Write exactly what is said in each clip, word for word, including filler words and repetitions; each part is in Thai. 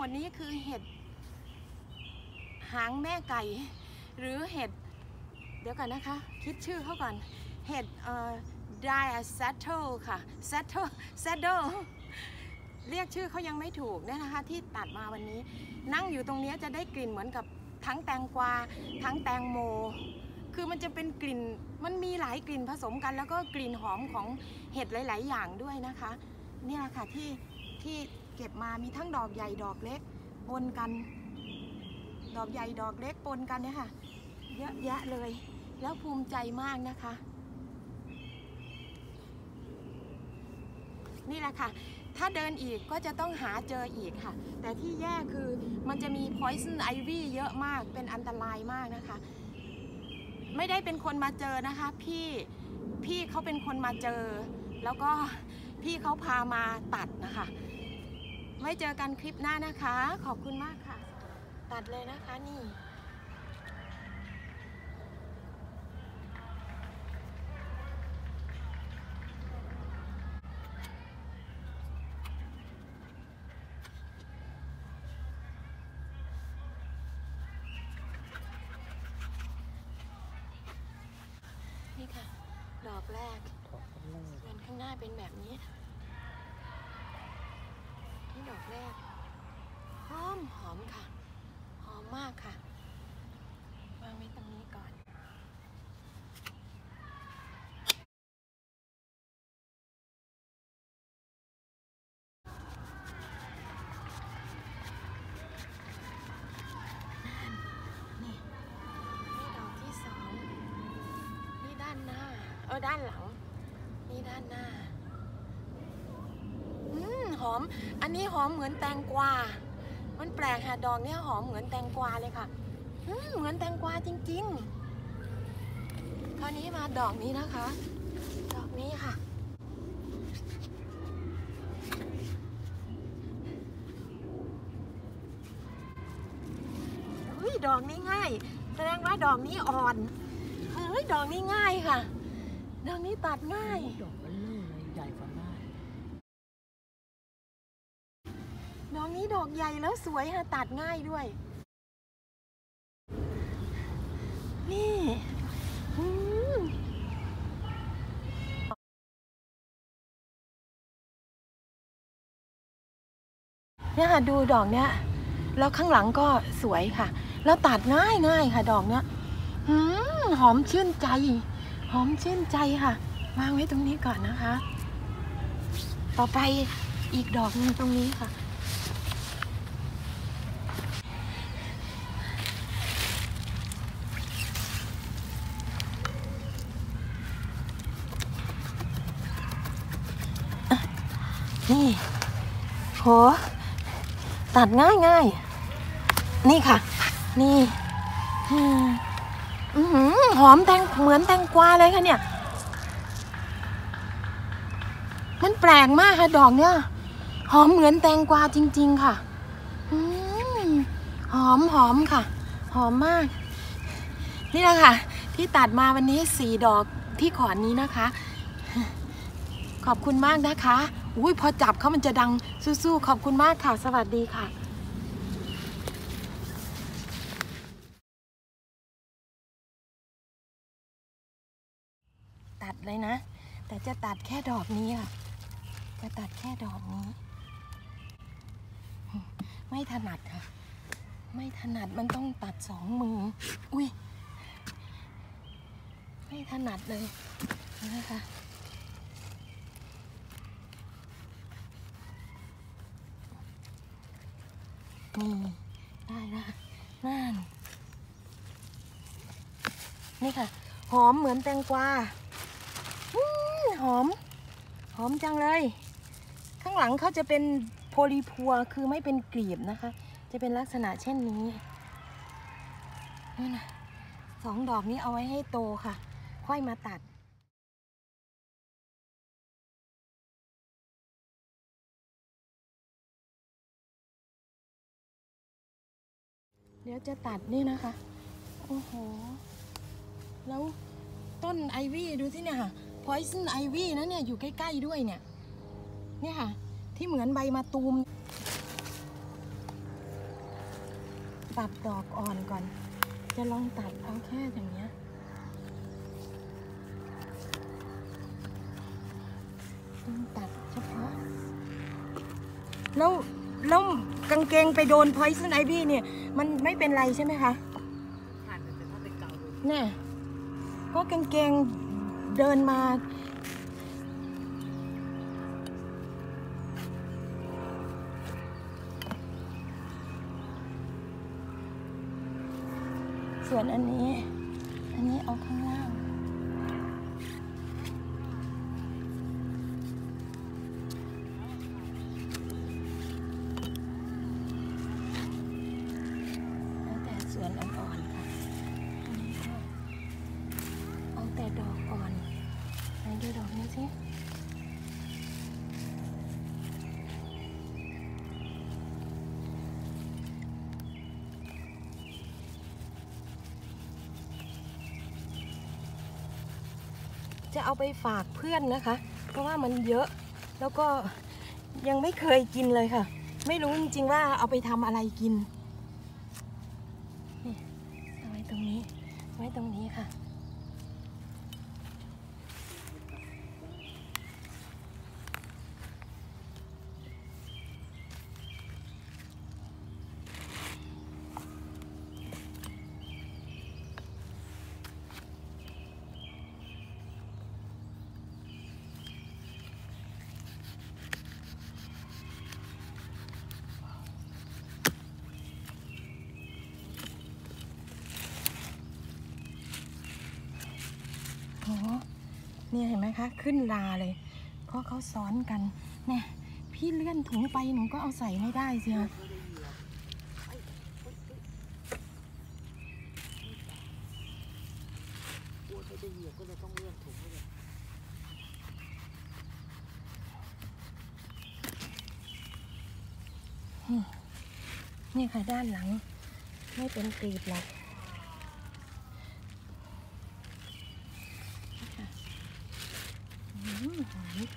ดนี้คือเห็ดหางแม่ไก่หรือเห็ดเดี๋ยวก่อนนะคะคิดชื่อเขาก่อนเห็ดเอ่อ Diacetyl ค่ะ Saddle Saddle เรียกชื่อเขายังไม่ถูกเนี่ยนะคะที่ตัดมาวันนี้นั่งอยู่ตรงนี้จะได้กลิ่นเหมือนกับทั้งแตงกวาทั้งแตงโมคือมันจะเป็นกลิ่นมันมีหลายกลิ่นผสมกันแล้วก็กลิ่นหอมของเห็ดหลายๆอย่างด้วยนะคะนี่แหละค่ะที่ที่เก็บมามีทั้งดอกใหญ่ดอกเล็กปนกันดอกใหญ่ดอกเล็กปนกันเนี่ยค่ะเยอะแยะเลยแล้วภูมิใจมากนะคะนี่แหละค่ะถ้าเดินอีกก็จะต้องหาเจออีกค่ะแต่ที่แย่คือมันจะมี poison ivy เยอะมากเป็นอันตรายมากนะคะไม่ได้เป็นคนมาเจอนะคะพี่พี่เขาเป็นคนมาเจอแล้วก็พี่เขาพามาตัดนะคะไว้เจอกันคลิปหน้านะคะขอบคุณมากค่ะตัดเลยนะคะนี่นี่ค่ะดอกแรกส่วนข้างหน้าเป็นแบบนี้ที่ดอกแรกหอมหอมค่ะหอมมากค่ะวางไว้ตรงนี้ก่อนนี่นี่ดอกที่สองนี่ด้านหน้าเออด้านหลังนี่ด้านหน้าอืมหอมอันนี้หอมเหมือนแตงกวามันแปลกค่ะดอกนี้หอมเหมือนแตงกวาเลยค่ะอืมเหมือนแตงกวาจริงๆคราวนี้มาดอกนี้นะคะดอกนี้ค่ะเฮ้ยดอกนี้ง่ายแสดงว่าดอกนี้อ่อนเฮ้ยดอกนี้ง่ายค่ะดอกนี้ตัดง่ายดอกเบลเลอร์เลยใหญ่กว่าบ้านดอกนี้ดอกใหญ่แล้วสวยค่ะตัดง่ายด้วยนี่เนี่ยค่ะดูดอกเนี้ยแล้วข้างหลังก็สวยค่ะแล้วตัดง่ายง่ายค่ะดอกเนี้ยหอมชื่นใจหอมชื่นใจค่ะวางไว้ตรงนี้ก่อนนะคะต่อไปอีกดอกนึงตรงนี้ค่ะนี่โหตัดง่ายง่ายนี่ค่ะนี่อือหือหอมแตงเหมือนแตงกวาเลยค่ะเนี่ยมันแปลกมากค่ะดอกเนี้ยหอมเหมือนแตงกวาจริงๆค่ะอืมหอมหอมค่ะหอมมากนี่แหละค่ะที่ตัดมาวันนี้สี่ดอกที่ขอนนี้นะคะขอบคุณมากนะคะอุ้ยพอจับเขามันจะดังสู้ๆขอบคุณมากค่ะสวัสดีค่ะตัดเลยนะแต่จะตัดแค่ดอกนี้ค่ะจะตัดแค่ดอกนี้ไม่ถนัดค่ะไม่ถนัดมันต้องตัดสองมืออุ้ยไม่ถนัดเลยนะคะนี่ได้ละนั่นนี่ค่ะหอมเหมือนแตงกวาหอมหอมจังเลยข้างหลังเขาจะเป็นโพลีพัวคือไม่เป็นกลีบนะคะจะเป็นลักษณะเช่นนี้นี่นะสองดอกนี้เอาไว้ให้โตค่ะค่อยมาตัดเดี๋ยวจะตัดนี่นะคะโอ้โหแล้วต้นไอวี่ดูที่เนี่ยค่ะ poison ivy นะเนี่ยอยู่ใกล้ๆด้วยเนี่ยเนี่ยค่ะที่เหมือนใบมะตูมปรับดอกอ่อนก่อนจะลองตัดเอาแค่อย่างเงี้ยลองตัดเฉพาะแล้วแล้วกางเกงไปโดน Poison Ivy เนี่ยมันไม่เป็นไรใช่ไหมคะผ่านแต่ถ้าไปเกาดูเนี่ยก็กางเกงเดินมาส่วนอันนี้อันนี้เอาข้างล่างแล้วแต่ส่วนอ่อนๆค่ะอันนี้ก็เอาแต่ดอกอ่อนไหนดูดอกนี้สิจะเอาไปฝากเพื่อนนะคะเพราะว่ามันเยอะแล้วก็ยังไม่เคยกินเลยค่ะไม่รู้จริงๆว่าเอาไปทำอะไรกินนี่เอาไว้ตรงนี้ไว้ตรงนี้ค่ะโอ้เนี่ยเห็นไหมคะขึ้นลาเลยเพราะเขาซ้อนกันเนี่ยพี่เลื่อนถุงไปหนูก็เอาใส่ไม่ได้สิคะกลัวจะเหยียบก็เลยต้องเลื่อนถุงไปเลยนี่ค่ะด้านหลังไม่เป็นกรีบหรอกหอม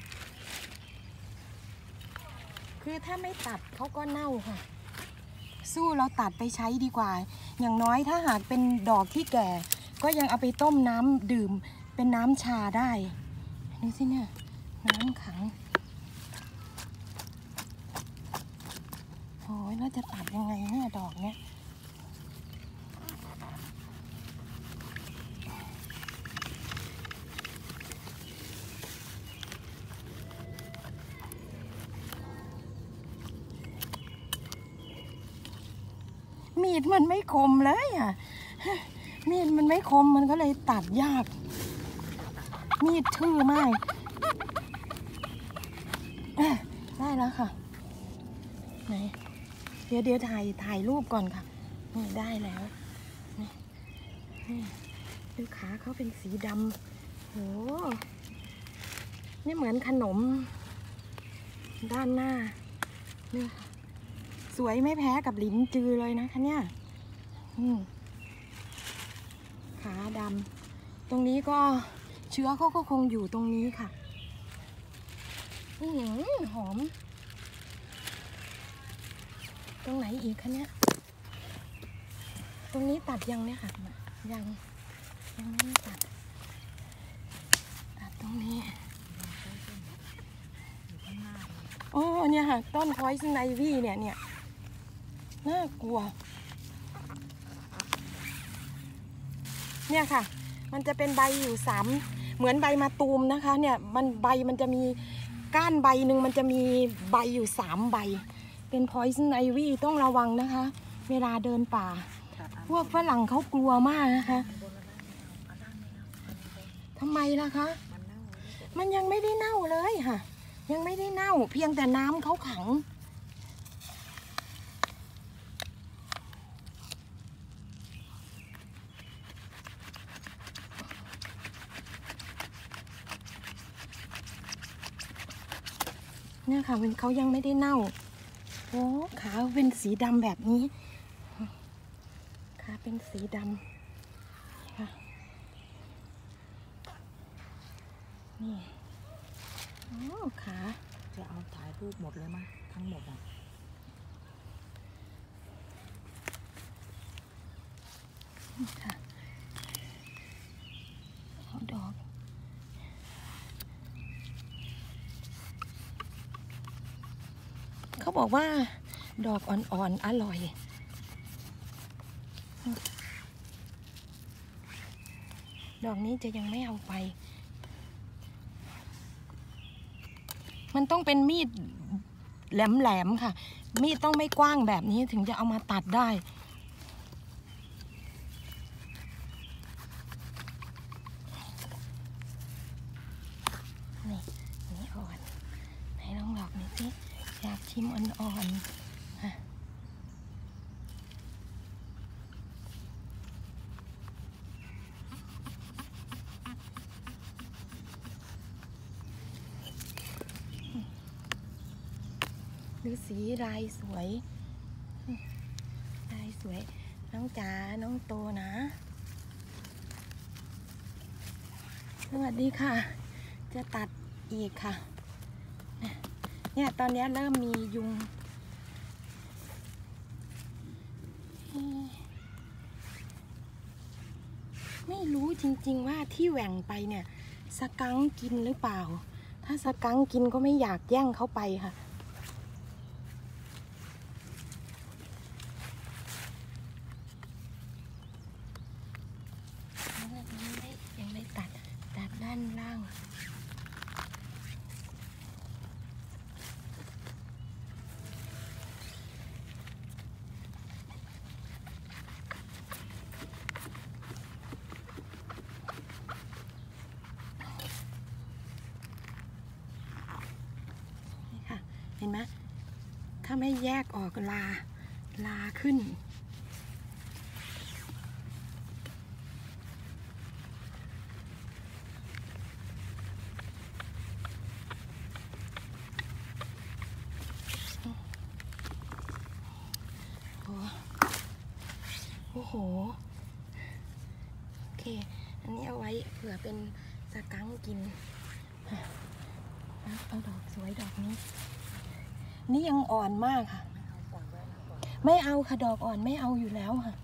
คือถ้าไม่ตัดเขาก็เน่าค่ะสู้เราตัดไปใช้ดีกว่าอย่างน้อยถ้าหากเป็นดอกที่แก่ก็ยังเอาไปต้มน้ำดื่มเป็นน้ำชาได้นี่สิเนี่ยน้ำขังโอ้ยเราจะตัดยังไงเนี่ยดอกเนี้ยมีดมันไม่คมเลยอ่ะมีดมันไม่คมมันก็เลยตัดยากมีดทื่อมากได้แล้วค่ะไหนเดี๋ยวเดี๋ยวถ่ายถ่ายรูปก่อนค่ะนี่ได้แล้วนี่นี่ดูขาเขาเป็นสีดำโหนี่เหมือนขนมด้านหน้านี่สวยไม่แพ้กับลิ้นจือเลยนะคะเนี่ยขาดำตรงนี้ก็เชื้อเขาก็คงอยู่ตรงนี้ค่ะอืมหอมตรงไหนอีกคะเนี่ยตรงนี้ตัดยังเนี่ยค่ะยังยังไม่ได้ตัดตัดตรงนี้อ๋อเนี่ยค่ะต้น Poison Ivy เนี่ยเนี่ยน่ากลัวเนี่ยค่ะมันจะเป็นใบอยู่สามเหมือนใบมะตูมนะคะเนี่ยมันใบมันจะมีก้านใบหนึ่งมันจะมีใบอยู่สามใบเป็น Poison Ivy ต้องระวังนะคะเวลาเดินป่าพวกฝรั่งเขากลัวมากนะคะทำไมล่ะคะมันยังไม่ได้เน่าเลยค่ะยังไม่ได้เน่าเพียงแต่น้ำเขาขังเนี่ยค่ะเป็นเขายังไม่ได้เน่าโอ้ขาเป็นสีดำแบบนี้ขาเป็นสีดำค่ะนี่โอ้ขาจะเอาถ่ายรูปหมดเลยมั้ยทั้งหมดอ่ะค่ะเอาดอกเขาบอกว่าดอกอ่อนๆอร่อยดอกนี้จะยังไม่เอาไปมันต้องเป็นมีดแหลมๆค่ะมีดต้องไม่กว้างแบบนี้ถึงจะเอามาตัดได้นี่นี่อ่อนไหนลองดอกนี้สิอยากชิมอ่อนๆค่ะดูสีลายสวยลายสวยน้องจ๋าน้องโตนะสวัสดีค่ะจะตัดอีกค่ะเนี่ยตอนนี้เริ่มมียุงไม่รู้จริงๆว่าที่แหว่งไปเนี่ยสกังกินหรือเปล่าถ้าสกังกินก็ไม่อยากแย่งเขาไปค่ะยังไม่ตัดตัดด้านล่างนี่ค่ะเห็นไหมถ้าไม่แยกออกลาลาขึ้นโอ้โหโอเคอันนี้เอาไว้เผื่อเป็นสกังกินเอาดอกสวยดอกนี้นี่ยังอ่อนมากค่ะไม่เอาค่ะดอกอ่อนไม่เอาอยู่แล้วค่ะ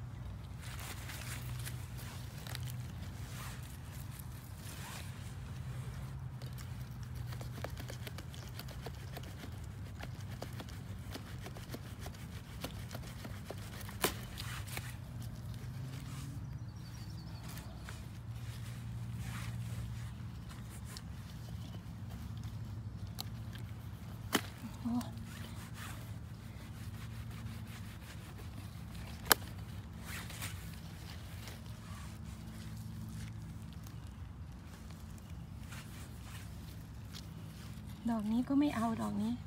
ดอกนี้ก็ไม่เอาดอกนี้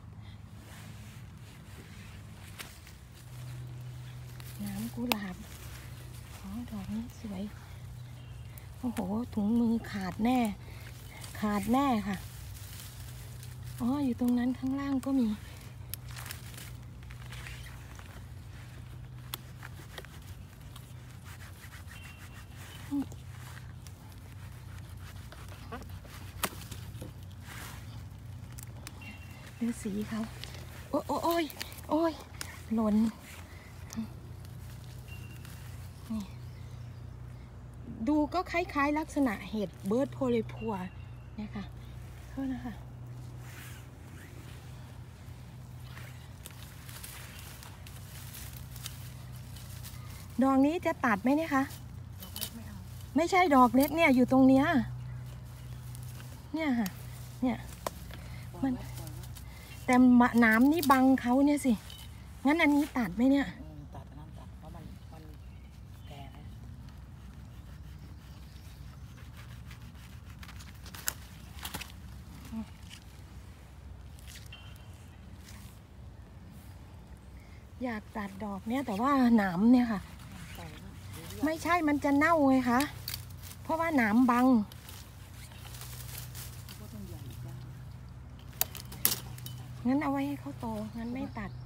น้ำกุหลาบอ๋อดอกนี้สวยโอ้โหถุงมือขาดแน่ขาดแน่ค่ะอ๋ออยู่ตรงนั้นข้างล่างก็มีดูสีเขาโอ้โอ้โอ้ยโอ้ยหล่นนี่ดูก็คล้ายๆลักษณะเห็ดเบิร์ดโพลิพัวเนี่ยค่ะโทษนะคะดอกนี้จะตัดไหมเนี่ยคะไม่ใช่ดอกเล็กเนี่ยอยู่ตรงเนี้ยเนี่ยค่ะเนี่ยมันแต่หนามนี่บังเขาเนี่ยสิงั้นอันนี้ตัดไหมเนี่ยตัดอันนั้นตัดเพราะมันมันแก่แล้วอยากตัดดอกเนี่ยแต่ว่าหนามเนี่ยค่ะไม่ใช่มันจะเน่าไงคะเพราะว่าหนามบังงั้นเอาไว้ให้เขาโตงั้นไม่ตัด